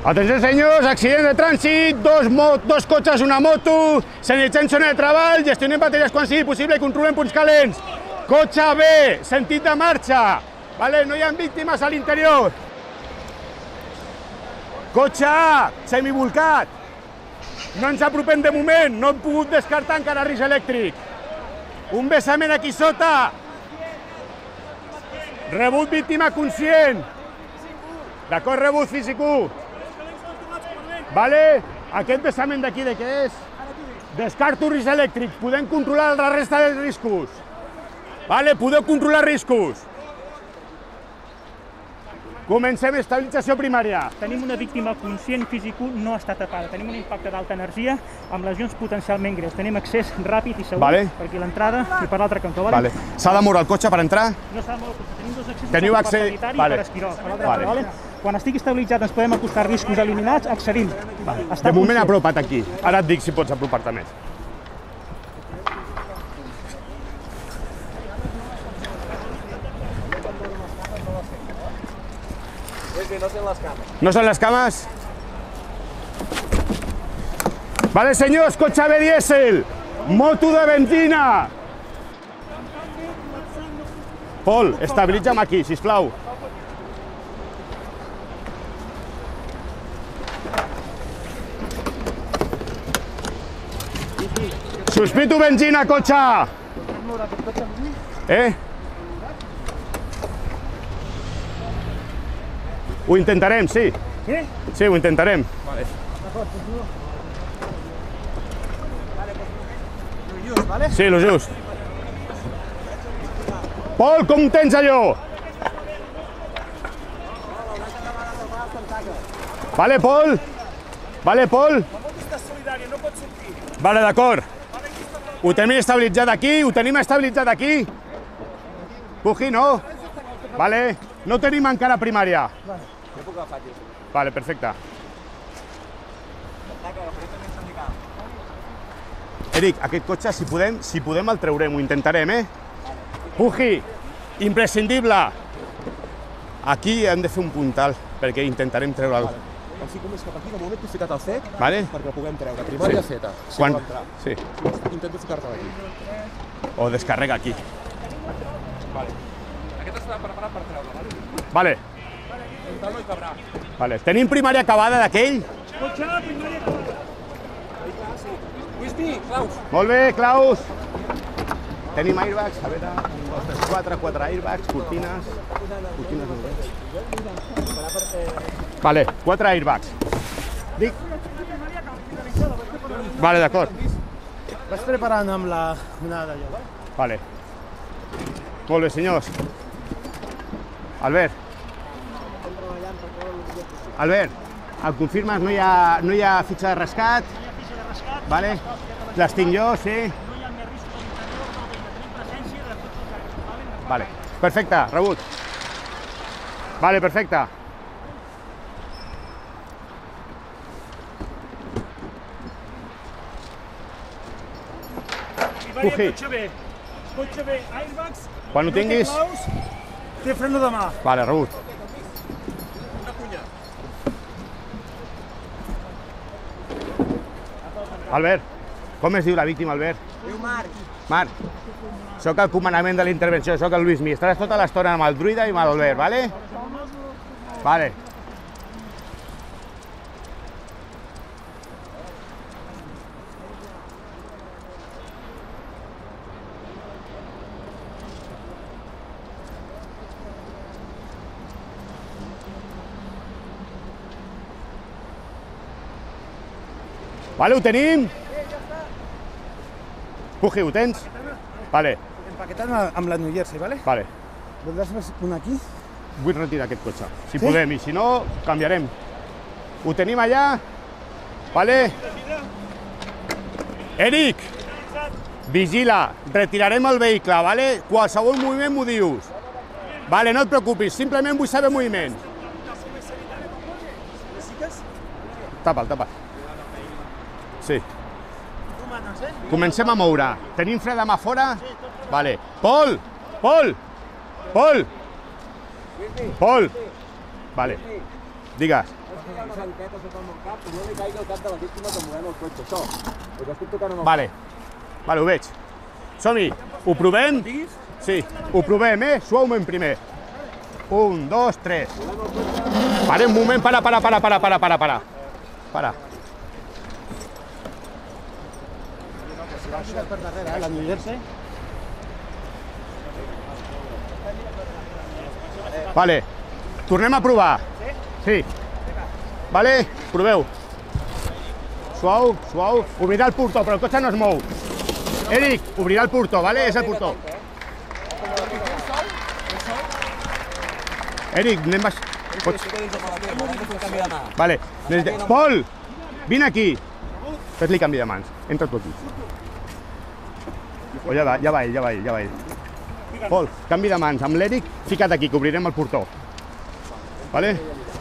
Atenció, senyors, accident de trànsit, dos cotxes, una moto, sanització en el treball, gestionem bateries quan sigui possible i controlem punts calents. Cotxe B, sentit de marxa, no hi ha víctimes a l'interior. Cotxe A, semivolcat. No ens apropem de moment, no hem pogut descartar encara risc elèctric. Un vessament aquí sota. Rebut víctima conscient. D'acord, rebut físic 1. Aquest vessament d'aquí de què és? Descarto risc elèctric. Podem controlar la resta dels riscos. Podeu controlar riscos. Comencem estabilització primària. Tenim una víctima conscient, físic 1, no està tapada. Tenim un impacte d'alta energia amb lesions potencialment greus. Tenim accés ràpid i segur per aquí l'entrada i per l'altre cantó. S'ha de moure el cotxe per entrar? No s'ha de moure el cotxe. Tenim dos accessos per sanitari i per esquirol. Quan estigui estabilitzat ens podem acostar riscos eliminats, accedim. De moment apropa't aquí. Ara et dic si pots apropar-te més. No són les cames? Senyors, cotxe B dièsel, moto de benzina. Pol, estabilitza'm aquí, sisplau. Sospito benzina, cotxe! Ho intentarem, sí. Sí? Sí, ho intentarem. Sí, lo just. Pol, com tens allò? Pol? Pol? D'acord. Ho tenim estabilitzat aquí? Puji, no? No tenim encara primària. Perfecte. Eric, aquest cotxe, si podem el treurem, ho intentarem, Puji, imprescindible. Aquí hem de fer un puntal, perquè intentarem treure'l. Així com és cap aquí, de moment t'he ficat el set, perquè el puguem treure. Primària feta. Sí. Intento ficar-te d'aquí. O descarrega aquí. Aquest està preparat per treure, no hi cabrà. Tenim primària acabada d'aquell? Primària acabada. Whisky, Claus. Molt bé, Claus. Tenim airbags, a veure, 1, 2, 3, 4 airbags, cortines no veig. 4 airbags. Dic. D'acord. Vaig preparant amb la onada allò. Molt bé, senyors. Albert, em confirmes, no hi ha fitxa de rescat? Les tinc jo, sí? No hi ha més riscos a l'interior, però tenim presència de tots els actes. Perfecte, rebut. Perfecte. Puji. Cotxe B, airbags. Quan ho tinguis... Té freno de mà. Rebut. Albert, com es diu la víctima, Albert? Diu Marc. Marc, soc el comandament de la intervenció, soc el Luismi. Estaràs tota l'estona amb el druida i amb l'Albert, vale? Vale. Ho tenim? Puji, ho tens? Empaquetant amb la New Jersey, vale? Voldràs un aquí? Vull retirar aquest cotxe, si podem, i si no, canviarem. Ho tenim allà? Eric, vigila, retirarem el vehicle, qualsevol moviment m'ho dius. No et preocupis, simplement vull saber moviment. Tapa'l. Sí. Comencem a moure. Tenim fre de mà fora? Pol! Digues. Vale, ho veig. Som-hi, ho provem? Sí, ho provem, Suaument primer. 1, 2, 3. Para un moment, para. Para. Vale, tornem a provar. Sí. Vale, proveu. Suau. Obrirà el portó, però el cotxe no es mou. Eric, obrirà el portó, vale? És el portó. Eric, anem baix... Vale. Pol, vine aquí. Fes-li canvi de mans. Entra tu aquí. Ja va ell. Pol, canvi de mans. Amb l'Eric, fica't aquí, que obrirem el portó. Vale?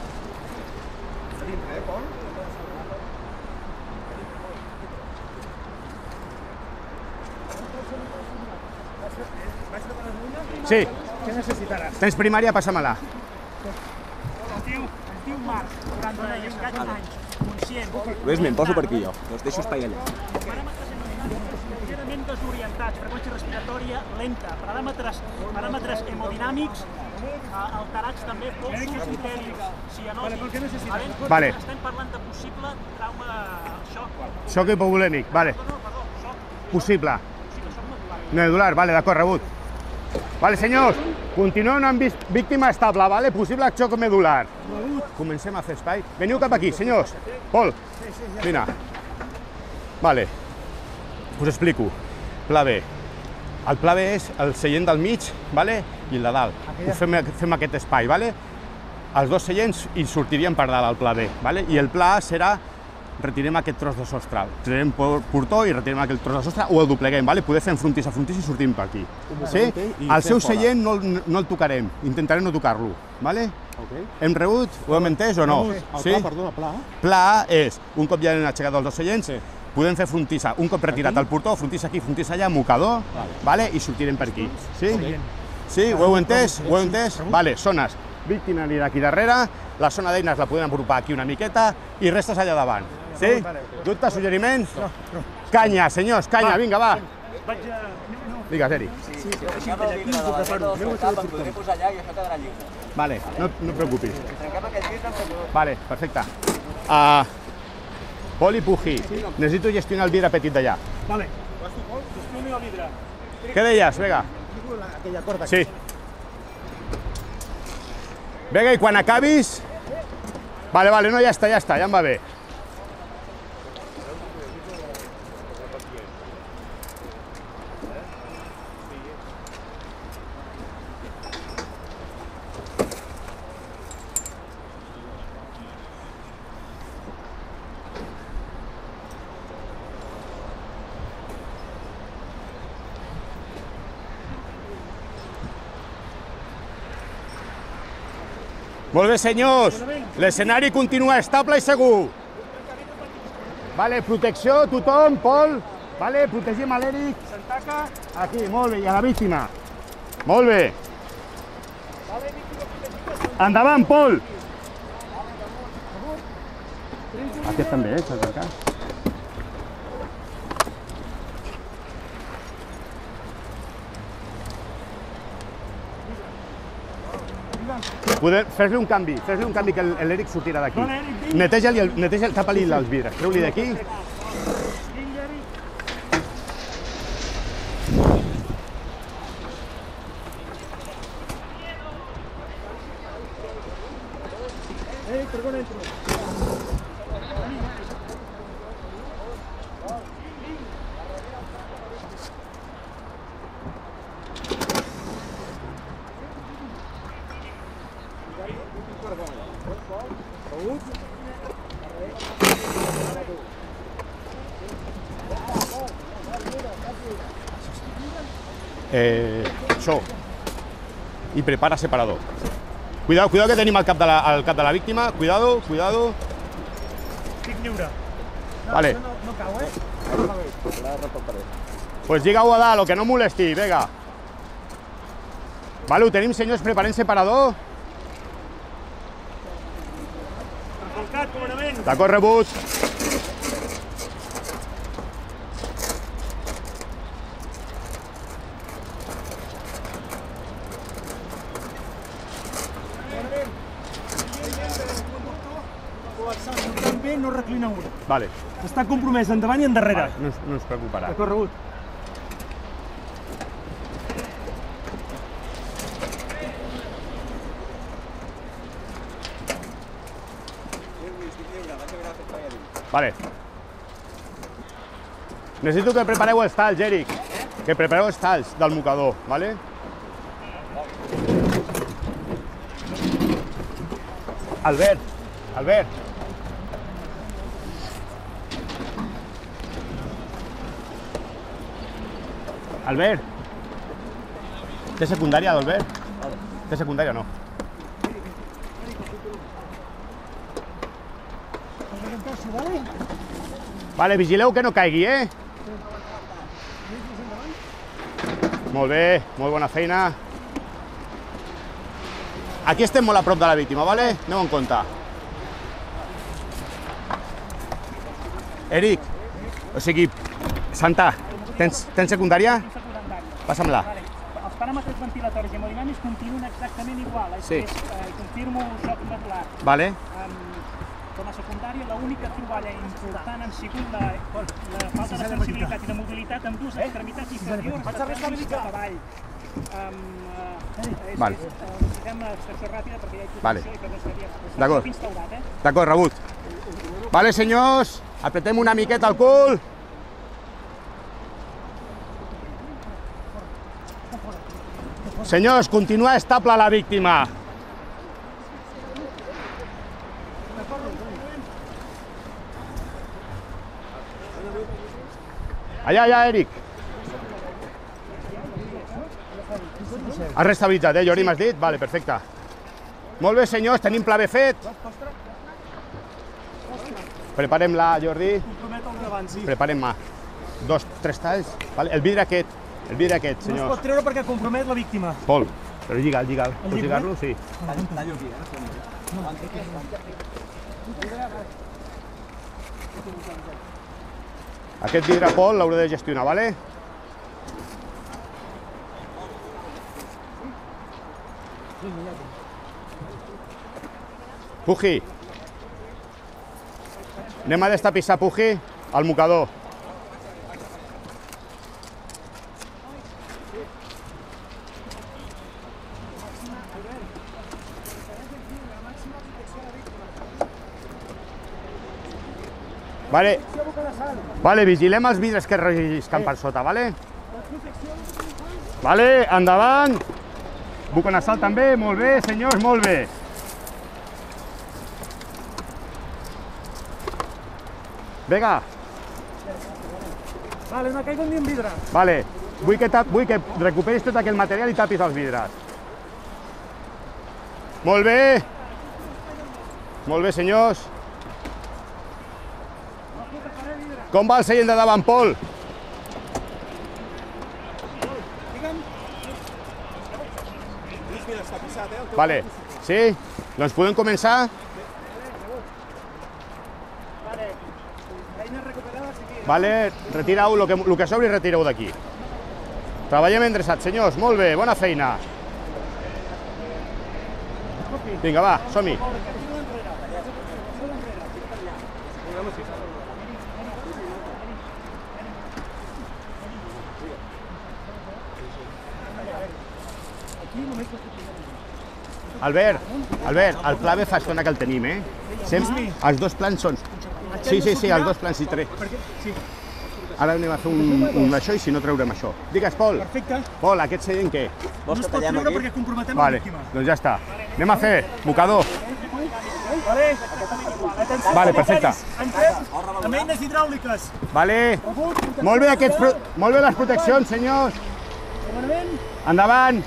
Sí. Què necessitaràs? Tens primària, passa-me-la. Es diu Marc, 40 i escaig anys, conscient. Ves, me'n poso per aquí jo, us deixo espai allà. Paràmetres lleugerament desorientats, freqüència respiratòria lenta, paràmetres hemodinàmics alterats també, polsos intèl·lics, cianòtics. Vale. Estem parlant de possible trauma xoc. Xoc hipovolèmic, vale. Perdó, xoc. Possible. Xoc medular. Medular, vale, d'acord, rebut. Vale, senyors, continuem amb víctima estable, vale? Possible xoc medular. Comencem a fer espai. Veniu cap aquí, senyors. Pol, vine. Vale, us explico. Pla B. El pla B és el seient del mig, vale? I el de dalt. Fem aquest espai, vale? Els dos seients hi sortirien per dalt al pla B, vale? I el pla A serà retirem aquest tros de sostre, tirem portó i retirem aquest tros de sostre o el dobleguem, vale? Poder fer frontís a frontís i sortim per aquí. Sí? El seu seient no el tocarem, intentarem no tocar-lo, vale? Hem rebut? Ho hem entès o no? Sí? Pla A és, un cop ja hem aixecat els dos seients, podem fer frontissa, un cop retirat el portó, frontissa aquí, frontissa allà, mocador, vale? I sortirem per aquí. Sí? Sí? Ho heu entès? Ho heu entès? Vale, zones. Víctima anirà aquí darrere, la zona d'eines la podem agrupar aquí una miqueta i restes allà davant. Sí? Dubtes, suggeriments? Canya, senyors, canya, vinga, va. Digues, Eric. Sí, deixi'm tallar aquí, m'ho preparo. Em podré posar allà i això quedarà lliure. Vale, no et preocupis. Trenquem aquest vidre. Vale, perfecte. Pol i Puji, necessito gestionar el vidre petit d'allà. Vale. Gestioni el vidre. Què deies, Vega? Aquella corda. Sí. Vega, i quan acabis... Vale, no, ja està, ja em va bé. Molt bé, senyors. L'escenari continua estable i segur. Vale, protecció, tothom, Pol. Vale, protegim a l'Eric. Aquí, molt bé, i a la víctima. Molt bé. Endavant, Pol. Aquest també, s'ha tancat. Fes-li un canvi que l'Eric sortirà d'aquí. Neteja, tapa-li els vidres, treu-li d'aquí. Això. I prepara separador. Cuidado que tenim al cap de la víctima. Cuidado. Estic lliure. Vale. No cau, Pues lliga-ho a dalt, que no molesti, vinga. Vale, ho tenim, senyors, preparem separador. Tancat, comandament. D'acord, rebut. També no reclina un. Vale. Està compromès endavant i endarrere. No ens preocuparà. D'acord, rebut. Vale. Necessito que prepareu els talls, Eric. Que prepareu els talls del mocador, vale? Albert. Albert. Té secundària, l'Albert? Té secundària o no? Vale, vigileu que no caigui, Molt bé, molt bona feina. Aquí estem molt a prop de la víctima, vale? Aneu en compte. Eric, o sigui, Santa, tens secundària? Passa'm-la. Els paràmetres ventilatoris i hemodinàmics continuen exactament igual. Sí. Confirmo xoc medular. Vale. Com a secundària, l'única troballa important han sigut la falta de sensibilitat i de mobilitat amb dues extremitats inferiors de trànsits cap avall. Necessitem extracció ràpida perquè ja hi ha posició i que no seria... D'acord. D'acord, rebut. Vale, senyors, apretem una miqueta el cul. Senyors, continua estable la víctima. Allà, Eric. Has restabilitzat, Jordi, m'has dit? Vale, perfecte. Molt bé, senyors, tenim pla B fet. Preparem-la, Jordi. Preparem mà. 2, 3 talls. El vidre aquest, senyors. No es pot treure perquè compromet la víctima. Pol, però lliga'l. Pots lligar-lo? Sí. Tallo aquí, Aquest vidre, Pol, l'hauré de gestionar, vale? Puji. Anem a destapissar, Puji, el mocador. Vale, vigilem els vidres que rellisquen per sota, vale? Vale, endavant. Buconasal també, molt bé, senyors, molt bé. Vinga. Vale, no caigo ni en vidre. Vale, vull que recuperis tot aquell material i tapis els vidres. Molt bé. Molt bé, senyors. Com va el seient de davant, Pol? Vale, sí? Doncs podem començar? Vale, retireu el que sobri, retireu d'aquí. Treballem endreçats, senyors, molt bé, bona feina. Vinga, va, som-hi. Albert, el pla B fa estona que el tenim, Els dos plans són... Sí, els dos plans, sí, tres. Ara anem a fer un d'això i si no treurem això. Digues, Pol. Perfecte. Pol, aquest seient què? No es pot treure perquè comprometem la víctima. Doncs ja està. Anem a fer mocador. Vale, perfecte. Amb eines hidràuliques. Vale. Molt bé les proteccions, senyors. Endavant.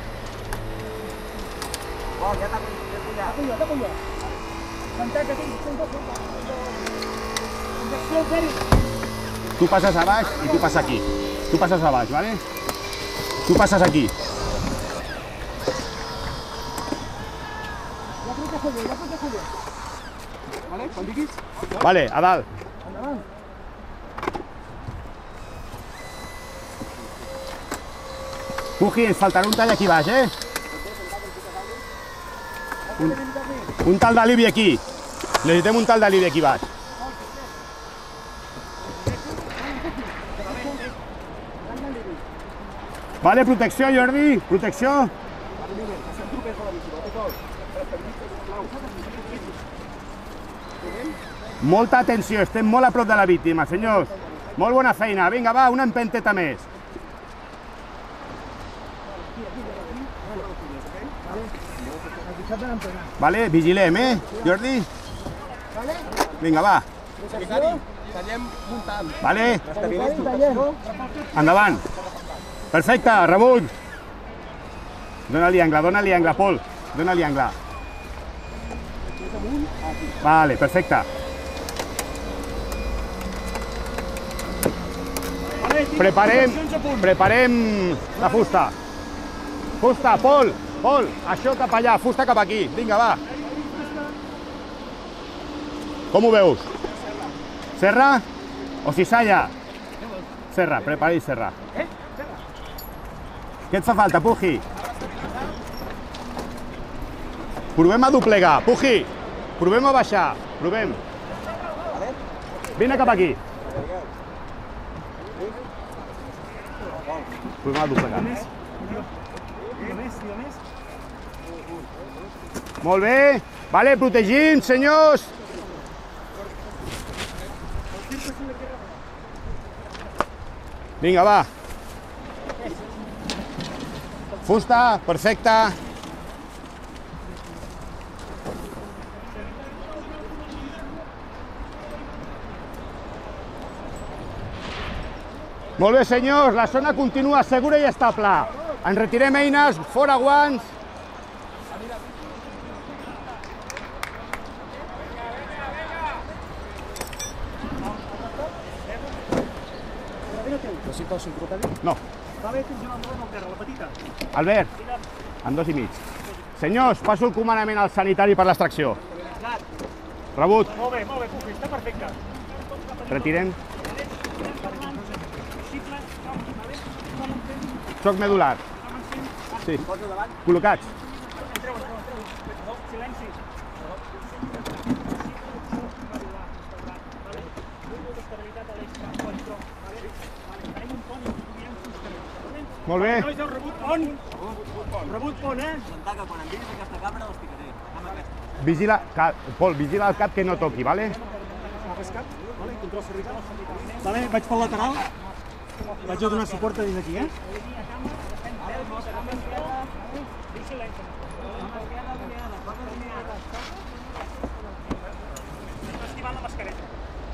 Tu passes a baix i tu passes aquí. Tu passes a baix, ¿vale? Tu passes aquí. Vale? Quan diguis? Vale, a dalt. Endavant. Puji, ens faltarà un tall aquí baix, eh? Un tall d'alivi aquí. Necessitem un tall d'alivi aquí baix. Vale, protecció, Jordi, protecció. Molta atenció, estem molt a prop de la víctima, senyors. Molt bona feina. Vinga, va, una empenteta més. Vale, vigilem, Jordi? Vinga, va. Tallem muntant. Vale. Endavant. Perfecte, rebull. Dóna-li angle, Pol. Dóna-li angle. Vale, perfecte. Preparem la fusta. Fusta, Pol, això cap allà, fusta cap aquí. Vinga, va. Com ho veus? Serra o cissalla? Serra, prepari serra. Què et fa falta, Puji? Provem a doblegar, Puji. Provem a baixar, provem. Vine cap aquí. Provem a doblegar. Molt bé. Vale, protegim, senyors. Vinga, va. Fusta, perfecte. Molt bé, senyors, la zona continua segura i estable. Ens retirem eines, fora guants. No. Albert, en 2 i mig. Senyors, passo el comandament al sanitari per l'extracció. Rebut. Molt bé, Puji, està perfecte. Retirem. Xoc medular. Sí. Col·locats. Silenci. Molt bé. Nois, el rebut pont. Rebut pont, Sentar que quan em diguis aquesta càmera els picaré. Amb aquesta. Vigila, Pol, vigila el cap que no toqui, vale? Vale, vaig pel lateral. Vaig a donar suport a dins d'aquí, esquivant la mascareta.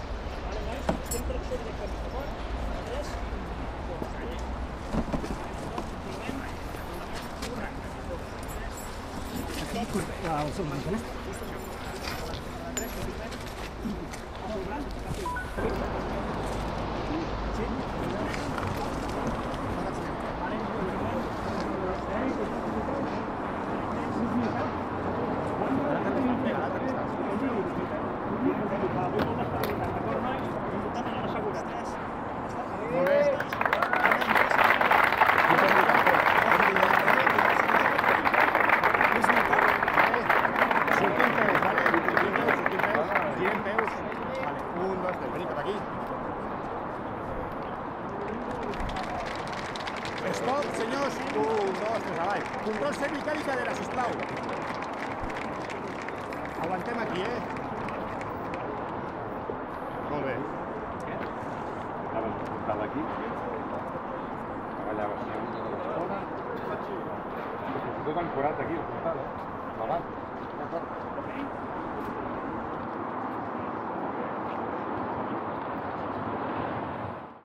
Stop, senyors. 1, 2, 3, avall. Control cervical i cadera, sisplau. Aguantem aquí, Molt bé. Ara, portar-la aquí. Allà, tot ancorat aquí, al costat, davant.